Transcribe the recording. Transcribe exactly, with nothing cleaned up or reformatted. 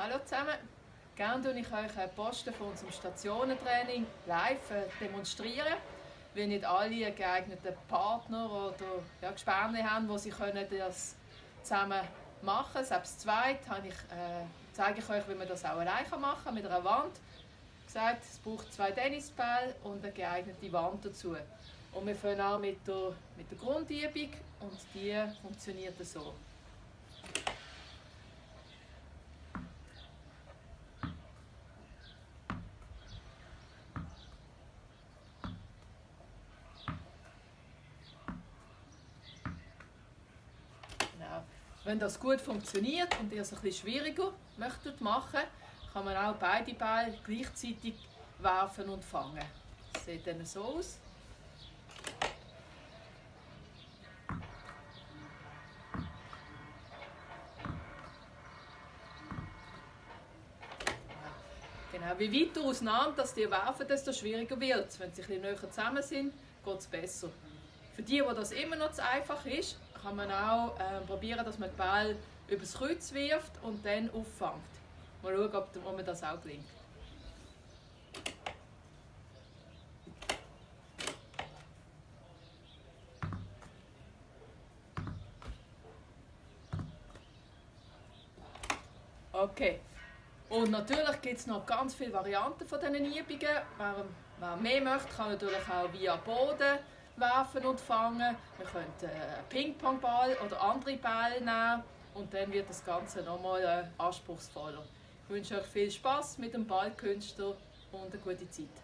Hallo zusammen! Gerne tue ich euch einen Posten von unserem Stationentraining live demonstrieren, weil nicht alle einen geeigneten Partner oder ja, Gespänli haben, wo sie können das zusammen machen können. Selbst zu zweit habe ich, äh, zeige ich euch, wie man das auch alleine machen kann, mit einer Wand. Wie gesagt, es braucht zwei Tennisbälle und eine geeignete Wand dazu. Und wir fangen an mit der, mit der Grundübung und die funktioniert so. Genau. Wenn das gut funktioniert und ihr es ein bisschen schwieriger möchtet machen, kann man auch beide Bälle gleichzeitig werfen und fangen. Das sieht dann so aus. Genau. Wie weiter auseinander dass die werfen, desto schwieriger wird es. Wenn sie ein bisschen näher zusammen sind, geht es besser. Für die, wo das immer noch zu einfach ist, kann man auch äh, probieren, dass man den Ball übers Kreuz wirft und dann auffängt. Mal schauen, ob, ob mir das auch gelingt. Okay. Und natürlich gibt es noch ganz viele Varianten von diesen Übungen. Wer, wer mehr möchte, kann natürlich auch via Boden werfen und fangen. Wir können einen Ping-Pong-Ball oder andere Bälle nehmen und dann wird das Ganze nochmal äh, anspruchsvoller. Ich wünsche euch viel Spaß mit dem Ballkünstler und eine gute Zeit.